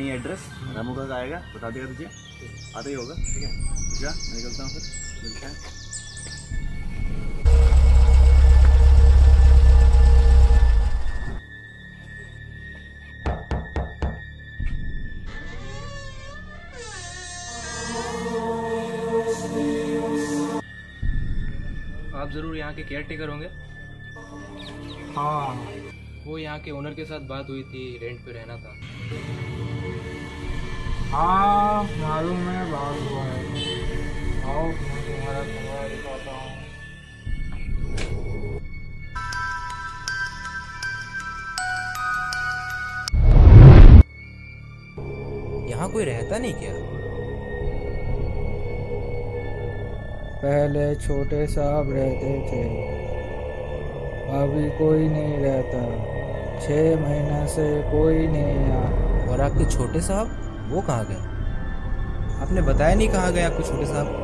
नहीं है एड्रेस, रामू का आएगा बता देगा तुझे, आता ही होगा। ठीक है, जा मैं निकलता हूँ, फिर मिलते हैं। आप ज़रूर यहाँ के केयर टेकर होंगे? हाँ, वो यहाँ के ओनर के साथ बात हुई थी, रेंट पे रहना था। हाँ मालूम है, बात हुआ है। आओ मैं तुम्हारा कमरा दिखाता हूँ। यहाँ कोई रहता नहीं क्या? पहले छोटे साहब रहते थे, अभी कोई नहीं रहता। 6 महीने से कोई नहीं आया। और आपके छोटे साहब वो कहाँ गए? आपने बताया नहीं कहाँ गए आपके छोटे साहब?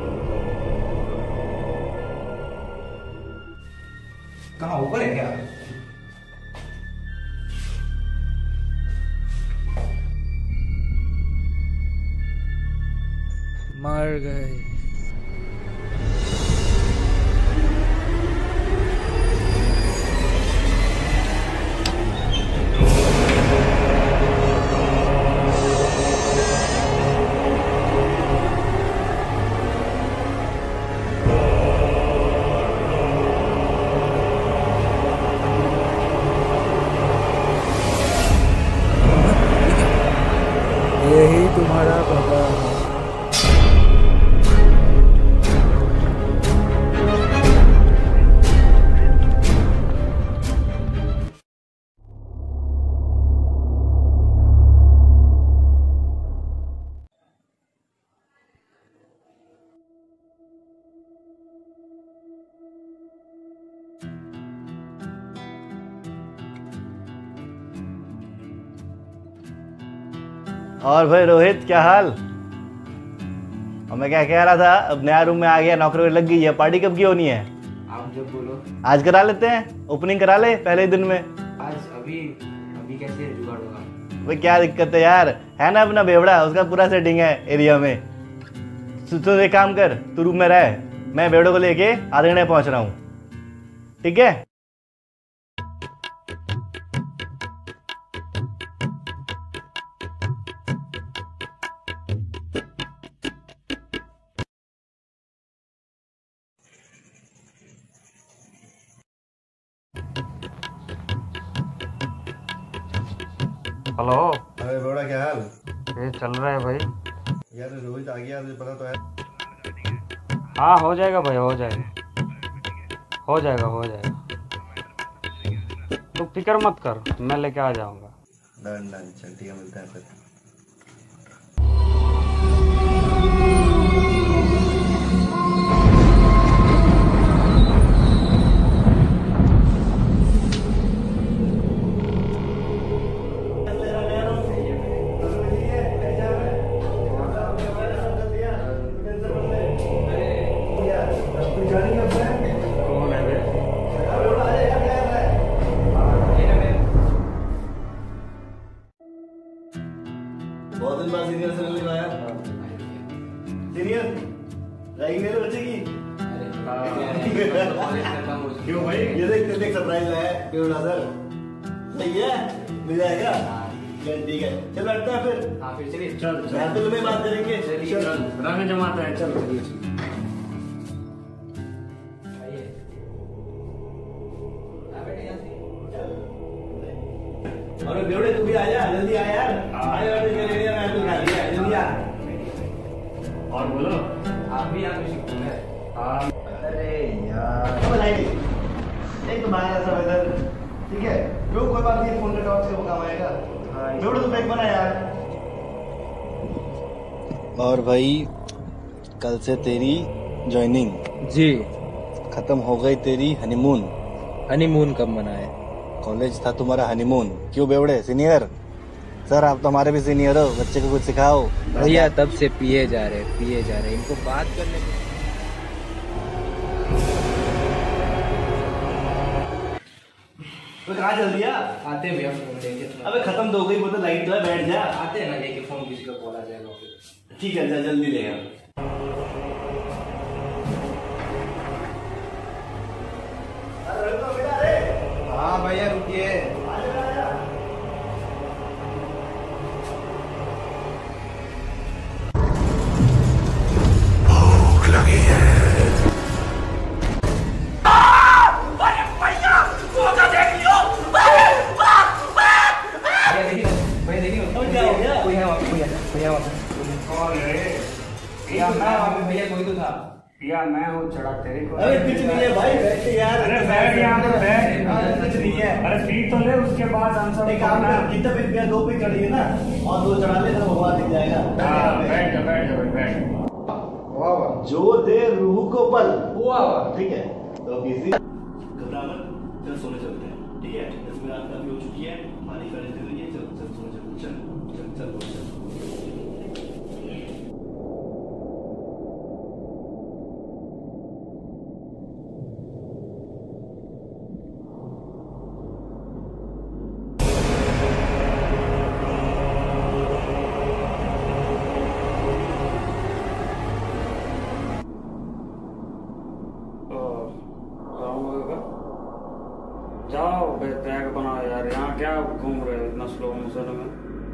कहाँ ऊपर है क्या? मर गए। यही तुम्हारा पता है। और भाई रोहित, क्या हाल? और मैं क्या कह रहा था, अब नया रूम में आ गया, नौकरी लग गई है, पार्टी कब की होनी है? आप जब बोलो। आज करा लेते हैं, ओपनिंग करा ले पहले ही दिन में। आज अभी कैसे जुगाड़ होगा? भाई क्या दिक्कत है यार, है ना अपना बेवड़ा, उसका पूरा सेटिंग है एरिया में। तू एक काम कर, तू रूम में रह, मैं बेवड़े को लेके आधे घंटे पहुंच रहा हूँ, ठीक है? हेलो। अरे बेवड़ा, क्या हाल? ये चल रहा है भाई। यार रोहित आ गया, तुझे पता तो है। हाँ हो जाएगा भाई, हो जाएगा, हो जाएगा, हो जाएगा। तू फिक्र मत कर, मैं लेके आ जाऊंगा। डन डन, चल ठीक है, मिलते हैं फिर। कौन है बे? बहुत दिन बाद सीनियर से मिलने आया। सीनियर रही मेरे बच्चे की। क्यों भाई? ये देख देख, सरप्राइज लाया है बेवड़ा सर। सही है, मिल जाएगा। चल ठीक है, चल बैठते हैं फिर। हाँ फिर चलिए। चल बैठते में बात करेंगे। चल रंग जमाता है, चल चलिए। अरे बेवड़े तू भी आ जा, जल्दी आ यार। मैं तो खा लिया, जल्दी आ। और बोलो। आप भी यहाँ पे शिफ्ट है? हाँ अरे यार बधाई। एक तो बाहर ऐसा वेदर, ठीक है, जो कोई बात नहीं, फोन पे टॉक से वो काम आएगा। बेवड़े तू ब्रेक बना यार। और भाई कल से तेरी ज्वाइनिंग जी। खत्म हो गई, तेरी हनीमून। हनीमून कब मनाए? कॉलेज था तुम्हारा हनीमून। क्यों बेवड़े सीनियर? सर आप तो हमारे भी सीनियर हो, बच्चे को कुछ सिखाओ। भैया तब से पिए जा रहे, इनको बात करने दो। तो कहाँ चल दिया? आते हैं भैया फोन लेके थोड़ा। अबे खत्म तो हो गई वो तो, लाइट तो है, बैठ जा। आते हैं ना लेके फोन, किसी का कॉल आ जाएगा फिर। ठीक है, जल्दी ले यार। हाँ भैया रुकिए। भूख लगी है। भैया कोई तो था। या मैं हूँ चढ़ा तेरे को। अरे कुछ नहीं है भाई, बैठ यार। अरे बैठ यहाँ पे बैठ। कुछ नहीं है। अरे पी तो ले, उसके बाद आंसर एक काम कर, जितना भी रुपया 2 पे चढ़िए ना, और 2 चढ़ा ले तो भगवान दिख जाएगा। बैठ जा बैठ जा बैठ। जो दे रूह को बल, वाह ठीक है। तो किसी घबरा मत, चल सोने चलते हैं, ठीक है। 10 मिनट काफी हो चुकी है, हमारी फर्ज हुई है। चल चल सोने चल, चल चल चल चल। जाओ बैग बनाओ यार, यहाँ क्या घूम रहे हो इतना स्लो मोशन में।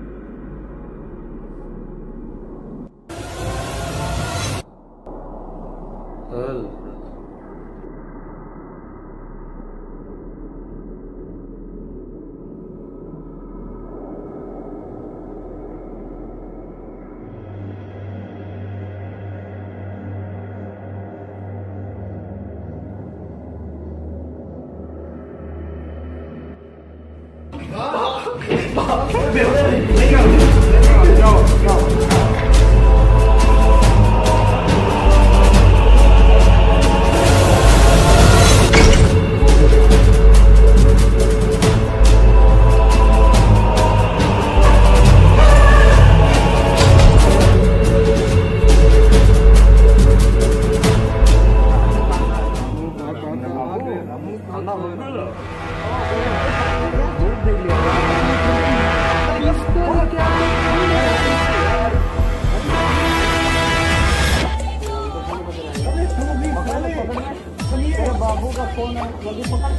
बाबू का फोन है, जल्दी पकड़।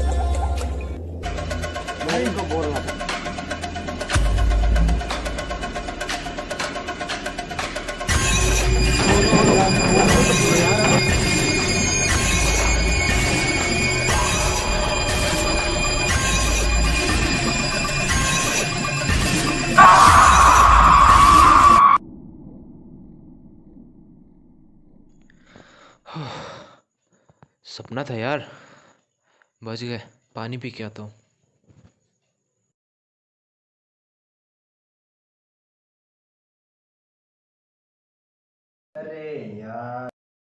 मैं इनको बोल रहा था। सपना था यार, बच गए। पानी पी के आता हूँ। अरे यार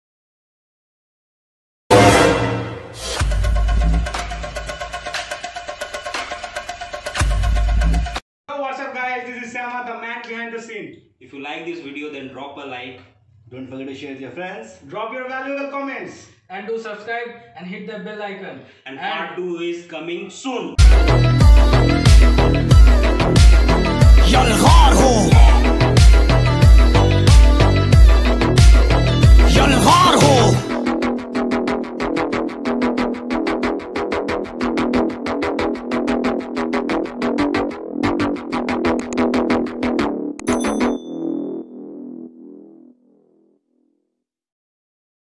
What's up guys, this is Syama, the man behind the scene. If you like this video, then drop a like. don't forget to share with your friends. Drop your valuable comments. And do subscribe and hit the bell icon. And part 2 is coming soon. यलगार हो, यलगार हो।